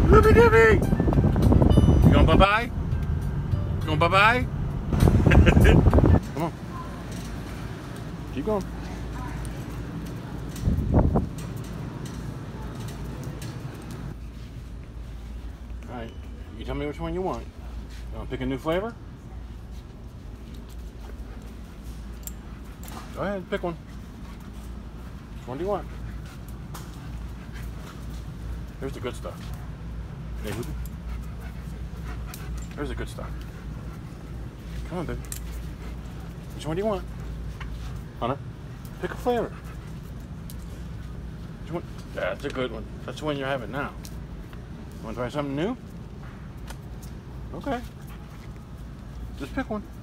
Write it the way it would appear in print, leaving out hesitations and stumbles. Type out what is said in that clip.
Loopy doopy! You going bye-bye? You going bye-bye? Come on. Keep going. Alright, you tell me which one you want. You want to pick a new flavor? Go ahead, pick one. Which one do you want? Here's the good stuff. Hey, Loopy. Here's the good stuff. Come on, baby. Which one do you want? Hunter, pick a flavor. Which one? That's a good one. That's the one you're having now. Want to try something new? Okay. Just pick one.